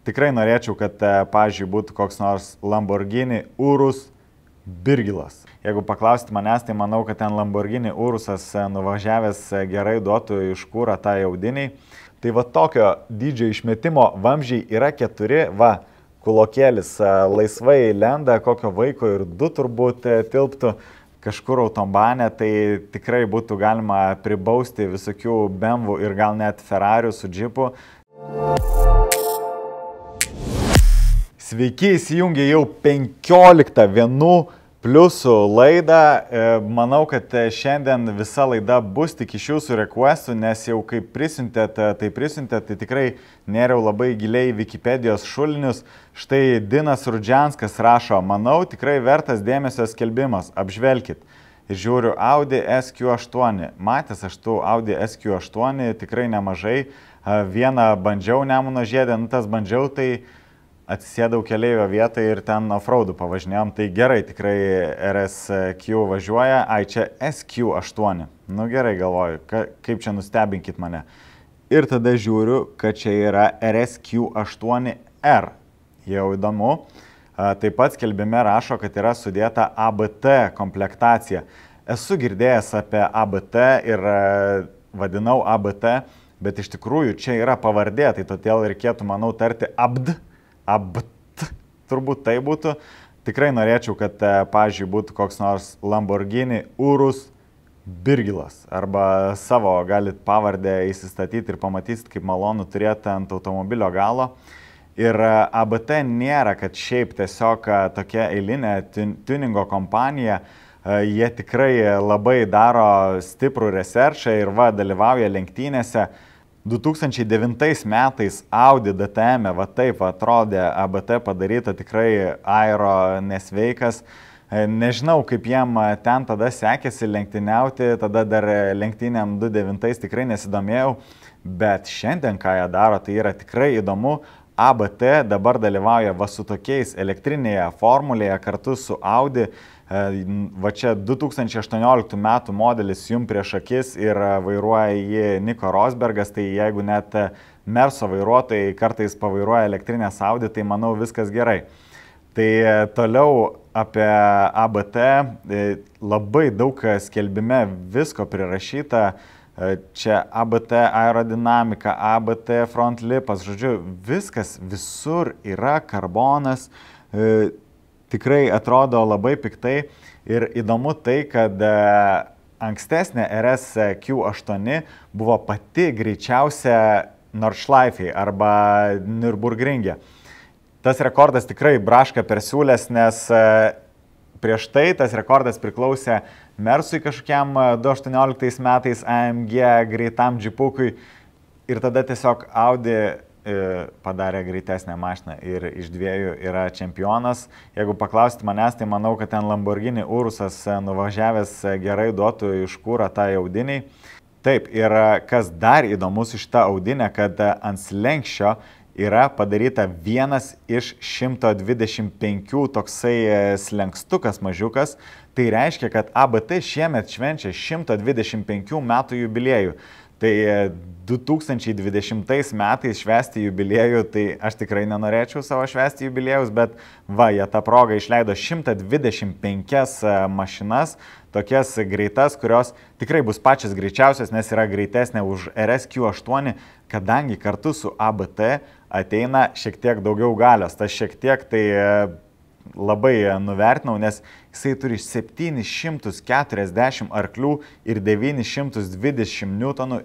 tikrai norėčiau, kad, pavyzdžiui, būtų koks nors Lamborghini Urus Birgilas. Jeigu paklausit manęs, tai manau, kad ten Lamborghini Urusas nuvažiavęs gerai duotų iš kūrą tą audiniai. Tai va tokio dydžio išmetimo vamzdžiai yra 4, va, kulokėlis laisvai lenda, kokio vaiko ir 2 turbūt tilptų kažkur autobane, tai tikrai būtų galima pribausti visokių BMW ir gal net Ferrarių su džipu. Sveiki, įsijungė jau 15 vienų pliusų laidą. Manau, kad šiandien visa laida bus tik iš jūsų requestų, nes jau kaip prisiuntėt, tai tikrai nėriau labai giliai Wikipedijos šulinius. Štai Dinas Rudžianskas rašo, manau, tikrai vertas dėmesio skelbimas, apžvelkit. Ir žiūriu Audi SQ8. Matęs aš tų Audi SQ8 tikrai nemažai. Vieną bandžiau Nemuno žiede, tas bandžiau, tai atsisėdau keleivio vietą ir ten offroadų pavažinėjom. Tai gerai, tikrai RSQ važiuoja. Ai, čia SQ8. Nu gerai, galvoju, kaip čia nustebinkit mane. Ir tada žiūriu, kad čia yra RSQ8R. Jau įdomu. Taip pat skelbime rašo, kad yra sudėta ABT komplektacija. Esu girdėjęs apie ABT ir vadinau ABT, bet iš tikrųjų čia yra pavardė, tai todėl reikėtų, manau, tarti ABT, turbūt tai būtų. Tikrai norėčiau, kad, pavyzdžiui, būtų koks nors Lamborghini Urus Birgilas. Arba savo galit pavardę įsistatyti ir pamatysit, kaip malonu turėti ant automobilio galo. Ir ABT nėra, kad šiaip tiesiog tokia eilinė tuningo kompanija. Jie tikrai labai daro stiprų researchą ir dalyvauja lenktynėse. 2009 metais Audi DTM, va taip atrodė ABT padaryta, tikrai aero nesveikas. Nežinau, kaip jiem ten tada sekėsi lenktyniauti, tada dar lenktynėm 2009 tikrai nesidomėjau, bet šiandien ką jie daro, tai yra tikrai įdomu. ABT dabar dalyvauja va su tokiais elektrinėje formulėje kartu su Audi. Va čia 2018 metų modelis jums prieš akis ir vairuoja jį Niko Rosbergas, tai jeigu net Merso vairuotojai kartais pavairuoja elektrinės Audi, tai manau viskas gerai. Tai toliau apie ABT labai daug skelbime visko prirašyta. Čia ABT aerodinamika, ABT front lipas, žodžiu, viskas visur yra karbonas, tikrai atrodo labai piktai ir įdomu tai, kad ankstesnė RSQ8 buvo pati greičiausia Nordschleife arba Nürburgringe. Tas rekordas tikrai braška per siūlės, nes prieš tai tas rekordas priklausė Mersui kažkokiam 2018 metais AMG greitam džipukui ir tada tiesiog Audi padarė greitesnę mašiną ir iš dviejų yra čempionas. Jeigu paklausit manęs, tai manau, kad ten Lamborghini Urusas nuvažiavęs gerai duotų iš kūrą tą audiniai. Taip, ir kas dar įdomus iš tą audinę, kad ant slenkščio yra padaryta vienas iš 125 toksai slenkstukas mažiukas. Tai reiškia, kad ABT šiemet švenčia 125 metų jubiliejų. Tai 2020 metais švęsti jubiliejų, tai aš tikrai nenorėčiau savo švęsti jubiliejus, bet va, jie tą progą išleido 125 mašinas, tokias greitas, kurios tikrai bus pačias greičiausias, nes yra greitesnė už RSQ8, kadangi kartu su ABT ateina šiek tiek daugiau galios. Tas šiek tiek tai labai nuvertinau, nes jisai turi 740 arklių ir 920 newtonų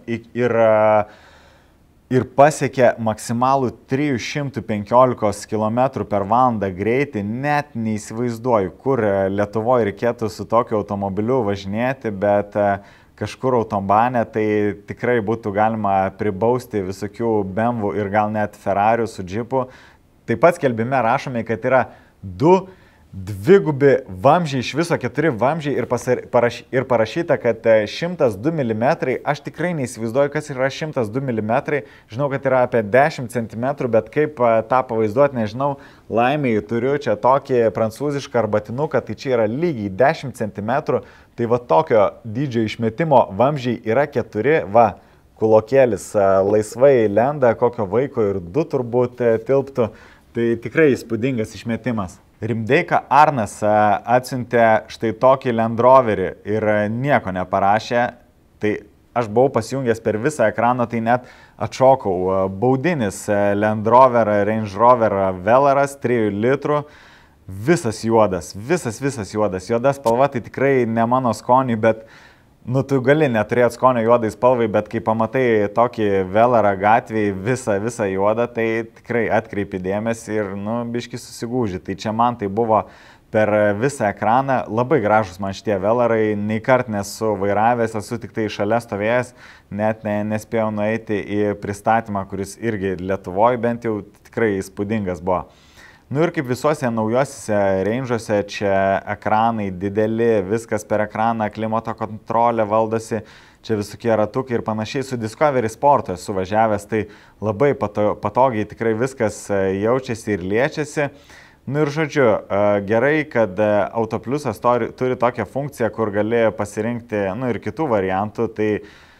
ir pasiekia maksimalų 315 km/h greitį. Net neįsivaizduoju, kur Lietuvoje reikėtų su tokiu automobiliu važinėti, bet kažkur autobane tai tikrai būtų galima pribausti visokių BMW ir gal net Ferrarių su džipu. Taip pat skelbime rašome, kad yra 2 dvigubi vamzdžiai, iš viso 4 vamzdžiai ir parašyta, kad 102 mm. Aš tikrai neįsivaizduoju, kas yra 102 mm. Žinau, kad yra apie 10 cm, bet kaip tą pavaizduoti, nežinau. Laimiai turiu čia tokį prancūzišką arbatinuką, tai čia yra lygiai 10 cm. Tai va tokio dydžio išmetimo vamzdžiai yra 4, va, kulokėlis laisvai lenda, kokio vaiko ir 2 turbūt tilptų. Tai tikrai įspūdingas išmetimas. Rimdeika Arnas atsiuntė štai tokį Land Roverį ir nieko neparašė. Tai aš buvau pasijungęs per visą ekraną, tai net atšokau. Baudinis Land Rover, Range Rover Velaras, 3 litrų. Visas juodas, visas juodas. Juodas spalva tai tikrai ne mano skoniui, bet tu gali neturėti skonio juodai spalvai, bet kai pamatai tokį Velarą gatvėje visą juodą, tai tikrai atkreipi dėmesį ir, biški susigūži. Tai čia man tai buvo per visą ekraną. Labai gražus man šitie Velarai, nei kart nesu vairavęs, esu tik tai šalia stovėjęs, net nespėjau nueiti į pristatymą, kuris irgi Lietuvoje bent jau tikrai įspūdingas buvo. Ir kaip visuose naujosiuose Range'uose, čia ekranai dideli, viskas per ekraną, klimato kontrolė valdosi, čia visokie ratukai ir panašiai. Su Discovery Sportu esu važiavęs, tai labai patogiai tikrai viskas jaučiasi ir liečiasi. Ir žodžiu, gerai, kad Autopliusas turi tokią funkciją, kur gali pasirinkti ir kitų variantų. Tai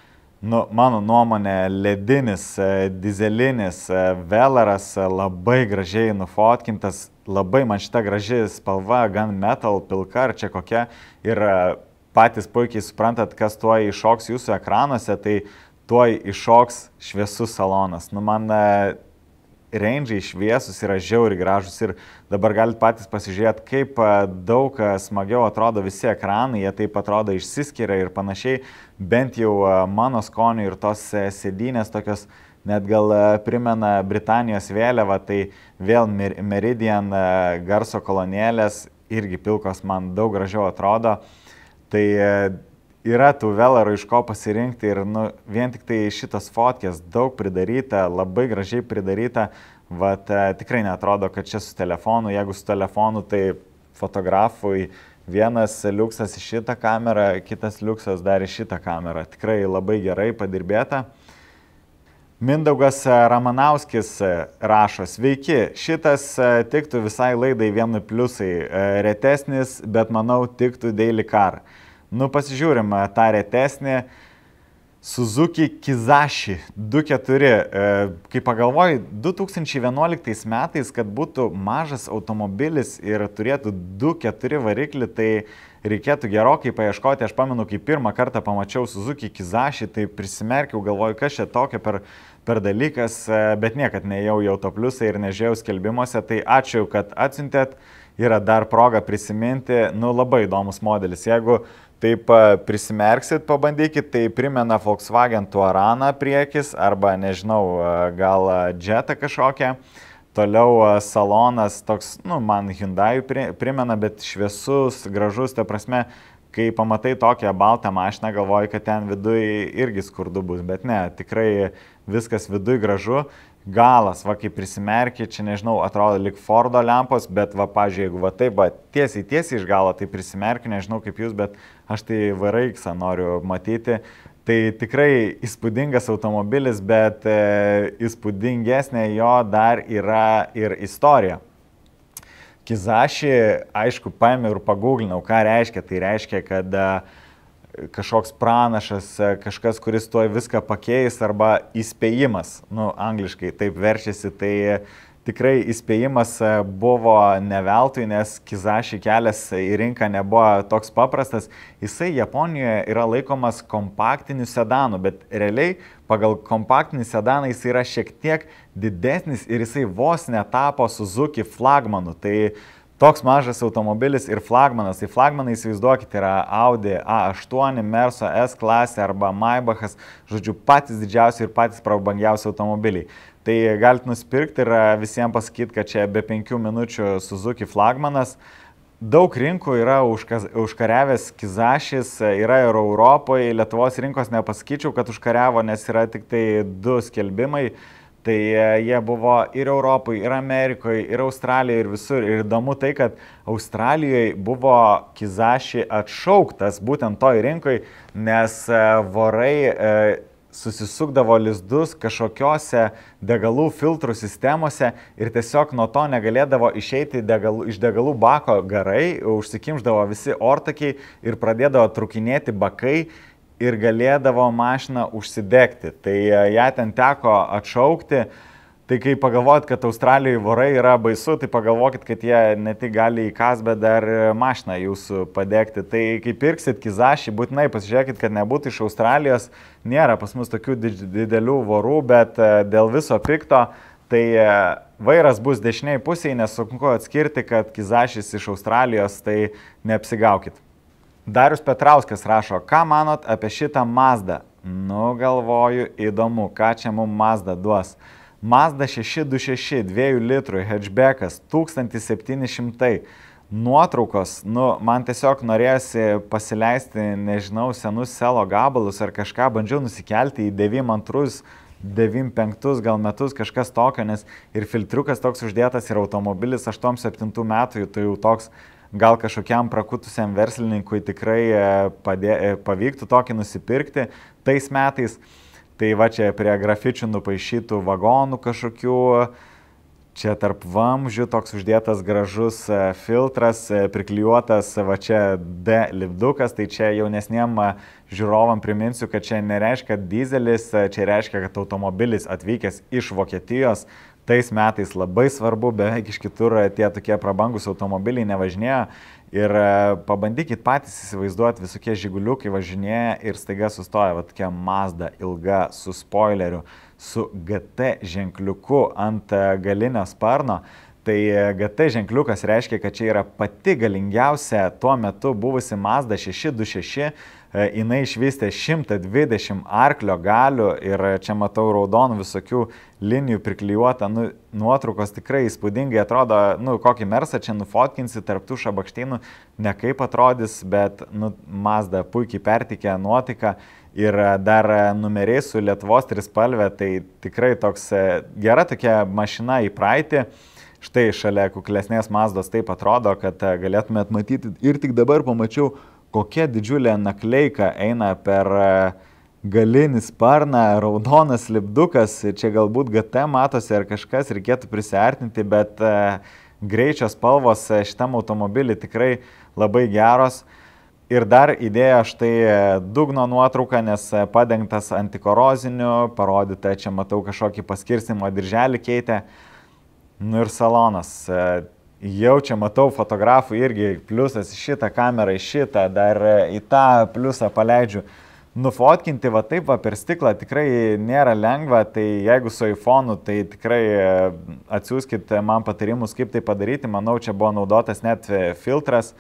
mano nuomonė, ledinis, dizelinis Velaras labai gražiai nufotkintas, labai man šita graži spalva, gan metal, pilka ar čia kokia. Ir patys puikiai suprantat, kas tuoj iššoks jūsų ekranuose, tai tuoj iššoks šviesus salonas. Man Range'ai šviesus yra žiauriai gražus ir dabar galite patys pasižiūrėti, kaip daug smagiau atrodo visi ekranai, jie taip atrodo išsiskiria ir panašiai, bent jau mano skoniui ir tos sėdynės tokios net gal primena Britanijos vėliavą, tai vėl Meridian garso kolonėlės, irgi pilkos man daug gražiau atrodo. Tai yra tų Velarų iš ko pasirinkti ir vien tik tai šitas fotkės daug pridaryta, labai gražiai pridaryta, tikrai neatrodo, kad čia su telefonu, jeigu su telefonu, tai fotografui vienas liuksas į šitą kamerą, kitas liuksas dar į šitą kamerą, tikrai labai gerai padirbėta. Mindaugas Ramanauskis rašo, sveiki, šitas tiktų visai laidai 1 pliusai, retesnis, bet manau tiktų Daily Car. Pasižiūrim tą retesnį Suzuki Kizashi 2.4. Kai pagalvoju, 2011 metais, kad būtų mažas automobilis ir turėtų 2.4 variklį, tai reikėtų gerokai paieškoti. Aš pamenu, kai pirmą kartą pamačiau Suzuki Kizashi, tai prisimerkiau, galvoju, kas čia tokia per dalykas, bet niekad neėjau į Autopliusą ir nežiūrėjau skelbimuose. Tai ačiū, kad atsiuntėt. Yra dar proga prisiminti, labai įdomus modelis. Jeigu taip prisimerksit, pabandykit, tai primena Volkswagen Touaraną priekis arba, nežinau, gal Jetą kažkokią. Toliau salonas toks, man Hyundai primena, bet šviesus, gražus, ta prasme, kai pamatai tokią baltą mašiną, galvoji, kad ten viduj irgi skurdu bus, bet ne, tikrai viskas viduj gražu. Galas, kaip prisimerkia, čia nežinau, atrodo lik Fordo lempos, bet pažiūrėjau, jeigu taip, tiesiai iš galo, tai prisimerkiu, nežinau kaip jūs, bet aš tai VRX-ą noriu matyti. Tai tikrai įspūdingas automobilis, bet įspūdingesnė jo dar yra ir istorija. Kizashi, aišku, paėmiau ir paguglinau, ką reiškia. Tai reiškia, kad kažkoks pranašas, kažkas, kuris tuoj viską pakeis, arba įspėjimas, angliškai taip verčiasi, tai tikrai įspėjimas buvo ne veltui, nes Kizashi kelias į rinką nebuvo toks paprastas. Jisai Japonijoje yra laikomas kompaktiniu sedanu, bet realiai pagal kompaktinį sedaną jis yra šiek tiek didesnis ir jisai vos netapo Suzuki flagmanu. Tai toks mažas automobilis ir flagmanas. Tai flagmanai, įsivaizduokite, yra Audi A8, Merso S klasė arba Maybachas, žodžiu, patys didžiausi ir patys prabangiausi automobiliai. Tai galite nusipirkti ir visiems pasakyti, kad čia be 5 minučių Suzuki flagmanas. Daug rinkų yra užkariavęs Kizashis, yra ir Europoje, Lietuvos rinkos nepasakyčiau, kad užkariavo, nes yra tik tai 2 skelbimai. Tai jie buvo ir Europoje, ir Amerikoje, ir Australijoje, ir visur. Ir įdomu tai, kad Australijoje buvo Kizashi atšauktas būtent toj rinkoje, nes vorai susisukdavo lizdus kažkokiose degalų filtrų sistemose ir tiesiog nuo to negalėdavo išeiti iš degalų bako garai, užsikimždavo visi ortakiai ir pradėdavo trukinėti bakai. ir galėdavo mašiną užsidegti. Tai ją ten teko atšaukti. Tai kai pagalvojat, kad Australijoje vorai yra baisu, tai pagalvokit, kad jie ne tik gali įkas, bet dar mašiną jūsų padegti. Tai kai pirksit Kizaši, būtinai pasižiūrėkit, kad nebūtų iš Australijos. Nėra pas mus tokių didelių vorų, bet dėl viso pikto, tai vairas bus dešiniai pusėje, nes sunku atskirti, kad Kizašis iš Australijos, tai neapsigaukit. Darius Petrauskas rašo, ką manot apie šitą Mazdą? Nu, galvoju, įdomu, ką čia mums Mazda duos. Mazda 626, 2 litrų, hatchbackas, 1700. Nuotraukos, man tiesiog norėjosi pasileisti, nežinau, senus selo gabalus ar kažką, bandžiau nusikelti į 92, 95 gal metus, kažkas tokio, nes ir filtriukas toks uždėtas ir automobilis 87 metų, tai jau toks gal kažkokiam prakutusiam verslininkui tikrai pavyktų tokį nusipirkti tais metais. Tai va čia prie grafičių nupaišytų vagonų kažkokių, čia tarp vamzdžių toks uždėtas gražus filtras, priklijuotas va čia D lipdukas, tai čia jaunesniem žiūrovam priminsiu, kad čia nereiškia dizelis, čia reiškia, kad automobilis atvykęs iš Vokietijos. Tais metais labai svarbu, beveik iš kitur tie tokie prabangus automobiliai nevažinėjo. Ir pabandykit patys įsivaizduoti, visokie žiguliukai važinėja ir staiga sustoja va tokia Mazda ilga su spoileriu, su GT ženkliuku ant galinio sparno. Tai GT ženkliukas reiškia, kad čia yra pati galingiausia tuo metu buvusi Mazda 626. Jinai išvystė 120 arklio galių ir čia matau raudonų visokių linijų priklijuota, nuotraukos tikrai įspūdingai atrodo, kokį Mersą čia nufotkinsi tarp tų šabakštynų, ne kaip atrodys, bet Mazda puikiai pertikė nuotaiką ir dar numeriai su Lietuvos trispalvė, tai tikrai toks gera tokia mašina į praeitį. Štai šalia kuklesnės Mazdos taip atrodo, kad galėtumėt matyti ir tik dabar pamačiau, kokia didžiulė nakleika eina per galinį sparną, raudonas lipdukas, čia galbūt GT matosi ar kažkas, reikėtų prisiartinti, bet greičio spalvos šitam automobilį tikrai labai geros. Ir dar įdėjo štai dugno nuotrauką, nes padengtas antikoroziniu, parodyta, čia matau kažkokį paskirstimo dirželį keitė. Ir salonas. Jau čia matau fotografų irgi pliusas šitą kamerą, šitą, dar į tą pliusą paleidžiu. Nufotkinti va taip va per stiklą tikrai nėra lengva, tai jeigu su iPhone'u, tai tikrai atsiųskit man patarimus, kaip tai padaryti. Manau, čia buvo naudotas net filtras.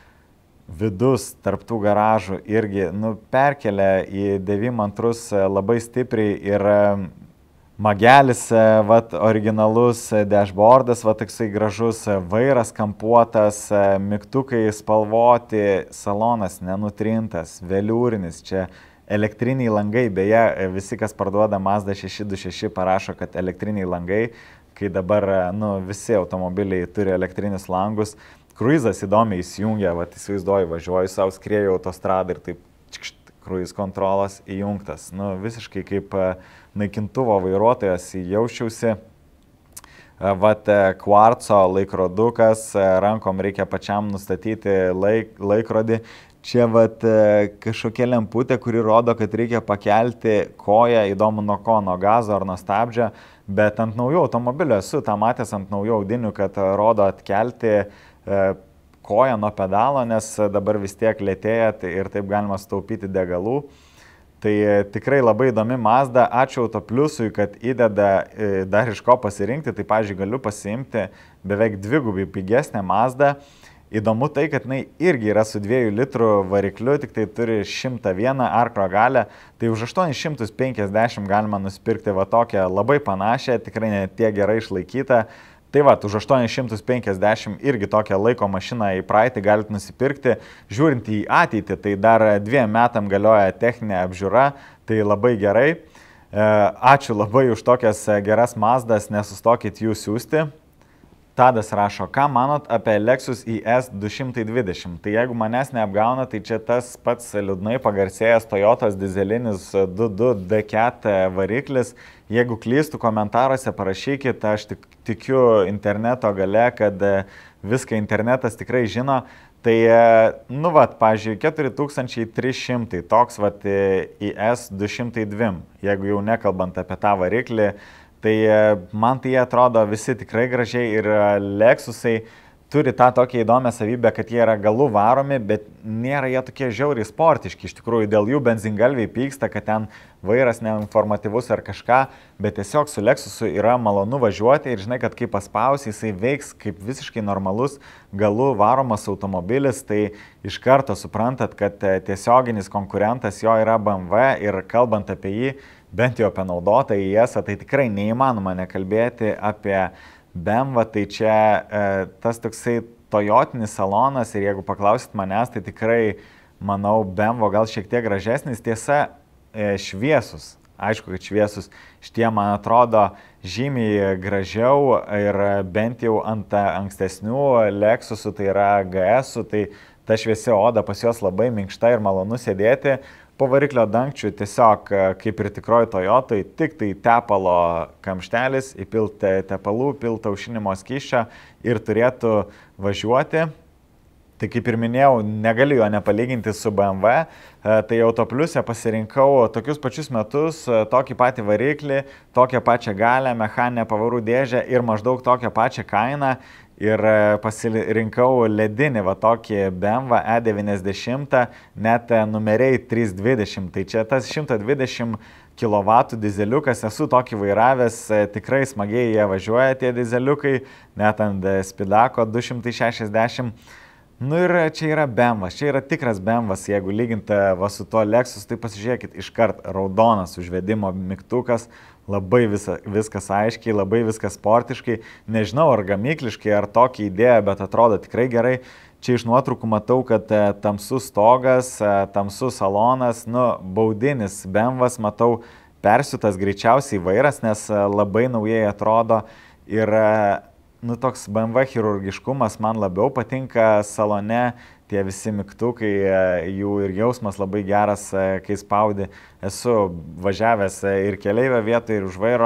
Vidus tarptų garažų irgi perkelia į 92 labai stipriai ir magelis, originalus dashboardas, toksai gražus, vairas kampuotas, mygtukai spalvoti, salonas nenutrintas, veliūrinis, čia elektriniai langai, beje, visi, kas parduoda Mazda 626, parašo, kad elektriniai langai, kai dabar visi automobiliai turi elektrinius langus. Kruizas įdomiai įsijungia, įsivaizduoju, važiuoju savo, skrieju autostradą ir taip kruiz kontrolas įjungtas. Visiškai kaip naikintuvo vairuotojas jaučiausi. Kvarco laikrodukas, rankom reikia pačiam nustatyti laikrodį. Čia kažkokia lemputė, kuri rodo, kad reikia pakelti koją, įdomu nuo ko, nuo gazo ar nuo stabdžio, bet ant naujų automobilių esu tą matęs ant naujų audinių, kad rodo atkelti koją nuo pedalo, nes dabar vis tiek lėtėja ir taip galima sutaupyti degalų. Tai tikrai labai įdomi Mazda, ačiū Autopliusui, kad įdeda dar iš ko pasirinkti, tai pavyzdžiui galiu pasiimti beveik dvigubai pigesnę Mazdą. Įdomu tai, kad jinai irgi yra su 2 litrų varikliu, tik tai turi 101 arklio galią, tai už 850 galima nusipirkti tokią labai panašią, tikrai ne tiek gerai išlaikytą. Tai už 850 irgi tokią laiko mašiną į praeitį galite nusipirkti. Žiūrint į ateitį, tai dar 2 metam galioja techninė apžiūra, tai labai gerai. Ačiū labai už tokias geras Mazdas, nesustokit jų siūsti. Tadas rašo, ką manot apie Lexus IS 220? Tai jeigu manęs neapgauna, tai čia tas pats liūdnai pagarsėjęs Toyotos dizelinis 2.2 D4 variklis. Jeigu klystų komentaruose, parašykit, aš tikiu interneto gale, kad viską internetas tikrai žino. Tai, nu, vat, pažiūrėjau, 4300, toks, vat, IS 202, jeigu jau nekalbant apie tą variklį, tai man tai atrodo visi tikrai gražiai ir Lexusai turi tą tokią įdomią savybę, kad jie yra galų varomi, bet nėra jie tokie žiauriai sportiški. Iš tikrųjų, dėl jų benzingalviai pyksta, kad ten vairas neinformatyvus ar kažką, bet tiesiog su Lexusu yra malonu važiuoti ir žinai, kad kai paspausi, jisai veiks kaip visiškai normalus galų varomas automobilis, tai iš karto suprantat, kad tiesioginis konkurentas jo yra BMW ir kalbant apie jį, bent jau apie naudotą IS, tai tikrai neįmanoma nekalbėti apie BMW, tai čia tas toksai Toyotinis salonas ir jeigu paklausit manęs, tai tikrai, manau, BMW gal šiek tiek gražesnis, tiesa, šviesus. Aišku, kad šviesus šitie, man atrodo, žymiai gražiau ir bent jau ant ankstesnių Lexusų, tai yra GS-ų, tai ta šviesi oda pas juos labai minkšta ir malonu sėdėti. Po variklio dangčių tiesiog, kaip ir tikroji Toyotai, tik tai tepalo kamštelis, įpilti tepalų, pilti aušinimo skysčio ir turėtų važiuoti. Tai kaip ir minėjau, negaliu jo nepalyginti su BMW, tai Autopliuse pasirinkau tokius pačius metus, tokį patį variklį, tokią pačią galę, mechaninę pavarų dėžę ir maždaug tokią pačią kainą. Ir pasirinkau ledinį, va tokį BMW E90, net numeriai 320. Tai čia tas 120 kW dizeliukas, esu tokį vairavęs, tikrai smagiai jie važiuoja tie dizeliukai, net ant Spidako 260. Nu ir čia yra BMW, čia yra tikras BMW, jeigu lyginti va su tuo Lexus, tai pasižiūrėkit, iškart raudonas užvedimo mygtukas, labai viskas aiškiai, labai viskas sportiškai, nežinau ar gamykliškai, ar tokia idėja, bet atrodo tikrai gerai. Čia iš nuotraukų matau, kad tamsus stogas, tamsus salonas, nu, baudinis BMW, matau, persiūtas greičiausiai vairas, nes labai naujai atrodo ir nu, toks BMW chirurgiškumas man labiau patinka salone, tie visi mygtukai, jų ir jausmas labai geras, kai spaudi. Esu važiavęs ir keleivio vietoje, ir už vairo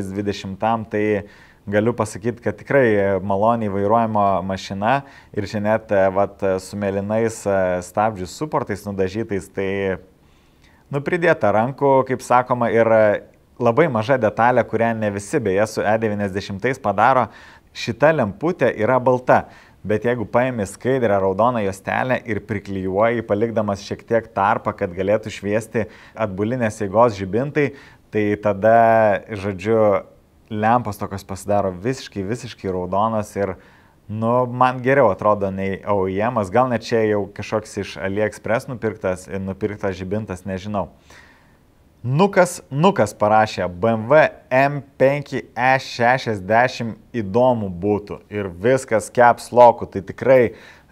320, tai galiu pasakyti, kad tikrai maloniai vairuojama mašina ir čia net vat, su mėlynais stabdžių suportais nudažytais, tai nu, pridėta rankų, kaip sakoma, ir labai maža detalė, kurią ne visi beje su E90 padaro, šita lemputė yra balta. Bet jeigu paimi skaidrę raudoną juostelę ir priklijuoji, palikdamas šiek tiek tarpą, kad galėtų šviesti atbulinės jėgos žibintai, tai tada, žodžiu, lempos tokios pasidaro visiškai raudonas ir, nu, man geriau atrodo nei OEM-as, gal net čia jau kažkoks iš AliExpress nupirktas žibintas, nežinau. Nukas parašė, BMW M5 E60 įdomu būtų ir viskas caps lock'u, tai tikrai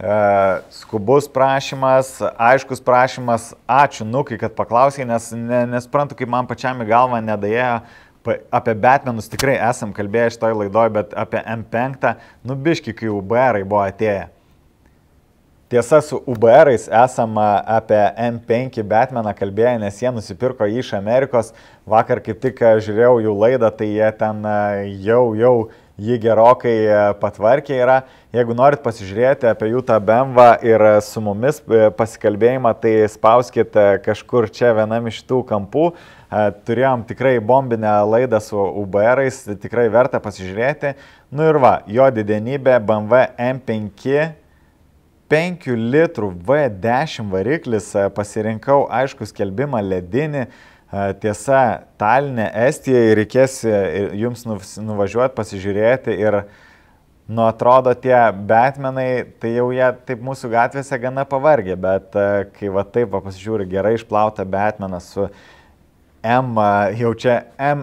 skubus prašymas, aiškus prašymas, ačiū Nukai, kad paklausai, nes nesprantu, kaip man pačiam į galvą nedaėjo, apie Batmanus tikrai esam kalbėję šitoj laidoj, bet apie M5, nu biški, kai UBR-ai buvo atėję. Tiesa, su UBR-ais esam apie M5 Batmaną kalbėję, nes jie nusipirko jį iš Amerikos. Vakar kaip tik žiūrėjau jų laidą, tai jie ten jau jį gerokai patvarkė yra. Jeigu norit pasižiūrėti apie jų tą BMW ir su mumis pasikalbėjimą, tai spauskit kažkur čia vienam iš tų kampų. Turėjom tikrai bombinę laidą su UBR-ais, tikrai verta pasižiūrėti. Nu ir va, jo didenybė BMW M5 5 litrų V10 variklis, pasirinkau aišku skelbimą ledinį, tiesa, Taline, Estijoje, reikės jums nuvažiuoti, pasižiūrėti ir, nu, atrodo, tie Batmanai, tai jau jie taip mūsų gatvėse gana pavargė, bet kai va taip va, pasižiūri gerai išplautą Batmaną su M, jau čia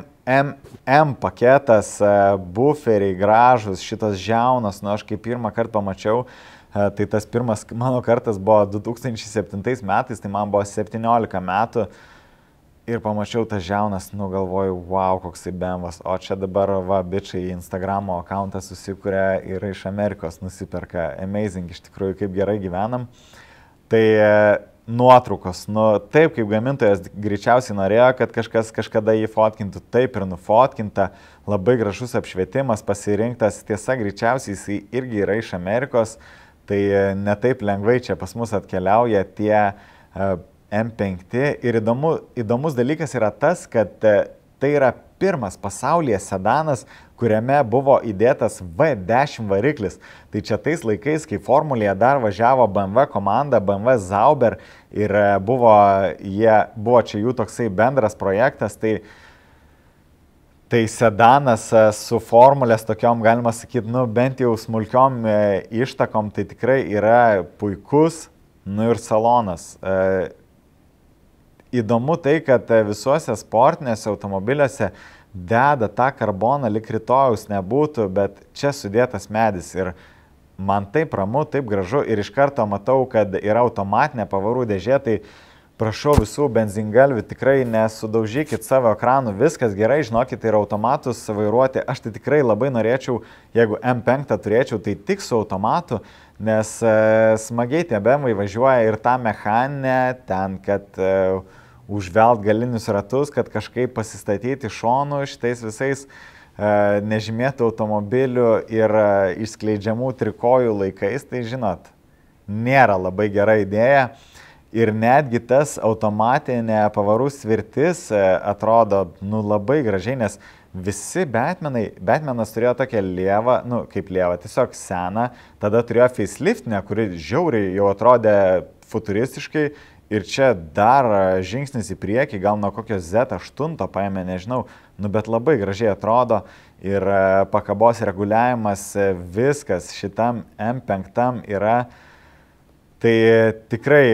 M paketas, buferiai gražus, šitas žiaunas, nu, aš kaip pirmą kartą pamačiau, tai tas pirmas mano kartas buvo 2007 metais, tai man buvo 17 metų ir pamačiau tas žiaunas, nu galvoju, wow, koksai BMW'as, o čia dabar, va, bičiai Instagramo akauntą susikūrė ir iš Amerikos nusiperka, amazing, iš tikrųjų, kaip gerai gyvenam. Tai nuotraukos, nu taip, kaip gamintojas greičiausiai norėjo, kad kažkas kažkada jį fotkintų, taip ir nufotkinta, labai gražus apšvietimas pasirinktas, tiesa, greičiausiai jis irgi yra iš Amerikos. Tai netaip lengvai čia pas mus atkeliauja tie M5 ir įdomus dalykas yra tas, kad tai yra pirmas pasaulyje sedanas, kuriame buvo įdėtas V10 variklis. Tai čia tais laikais, kai Formulėje dar važiavo BMW komanda, BMW Zauber ir buvo čia jų toksai bendras projektas, tai sedanas su Formulės tokiom, galima sakyti, bent jau smulkiom ištakom, tai tikrai yra puikus, ir salonas. Įdomu tai, kad visuose sportinėse automobiliuose deda tą karboną, lyg rytojaus nebūtų, bet čia sudėtas medis ir man taip ramu, taip gražu ir iš karto matau, kad yra automatinė pavarų dėžė, tai prašau visų benzingalvių, tikrai nesudaužykit savo ekranų, viskas gerai, žinokit, ir automatus vairuoti. Aš tai tikrai labai norėčiau, jeigu M5 turėčiau, tai tik su automatu, nes smagiai tie BMW važiuoja ir tą mechaninę ten, kad užvelt galinius ratus, kad kažkaip pasistatyti šonų šitais visais nežymėtų automobilių ir išskleidžiamų trikojų laikais, tai žinot, nėra labai gera idėja. Ir netgi tas automatinė pavarų svirtis atrodo labai gražiai, nes visi Batmanas turėjo tokią lievą, kaip lievą, tiesiog seną, tada turėjo faceliftinę, kuri žiauriai jau atrodė futuristiškai ir čia dar žingsnis į priekį, gal nuo kokio Z8 paėmė, nežinau, bet labai gražiai atrodo ir pakabos reguliavimas, viskas šitam M5 yra, tai tikrai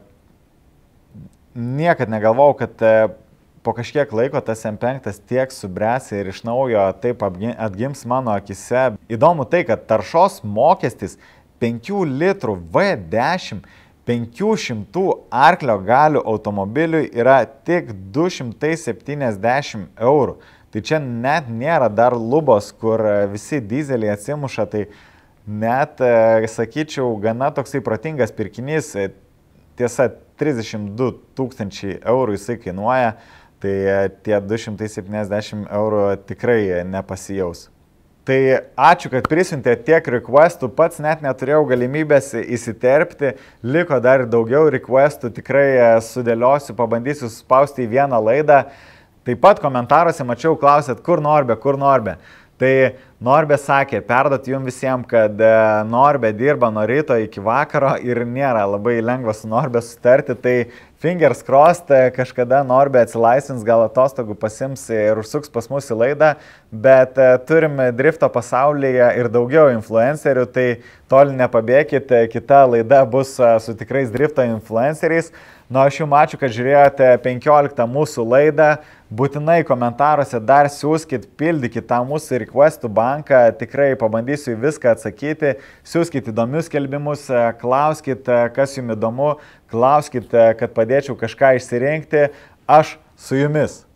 niekad negalvojau, kad po kažkiek laiko tas M5 tiek subręs ir iš naujo taip atgims mano akise. Įdomu tai, kad taršos mokestis 5 litrų V10 500 arklio galių automobiliui yra tik 270 eurų. Tai čia net nėra dar lubos, kur visi dizeliai atsimuša, tai net, sakyčiau, gana toksai protingas pirkinys. Tiesa, 32 000 eurų jisai kainuoja, tai tie 270 eurų tikrai nepasijaus. Tai ačiū, kad prisiuntė tiek requestų, pats net neturėjau galimybės įsiterpti, liko dar daugiau requestų, tikrai sudėliosiu, pabandysiu spausti į vieną laidą. Taip pat komentaruose mačiau, klausėt, kur Norbė. Tai Norbė sakė, perdot jums visiems, kad Norbė dirba nuo ryto iki vakaro ir nėra labai lengva su Norbė sutarti, tai fingers crossed, kažkada Norbė atsilaisvins, gal atostogų pasims ir užsuks pas mus į laidą, bet turim drifto pasaulyje ir daugiau influencerių, tai toli nepabėkit, kita laida bus su tikrais drifto influenceriais. Aš jums ačiū, kad žiūrėjote 15 mūsų laidą. Būtinai komentaruose dar siūskit, pildykit tą mūsų requestų banką, tikrai pabandysiu į viską atsakyti. Siūskit įdomius skelbimus, klauskit, kas jums įdomu, klauskit, kad padėčiau kažką išsirinkti. Aš su jumis.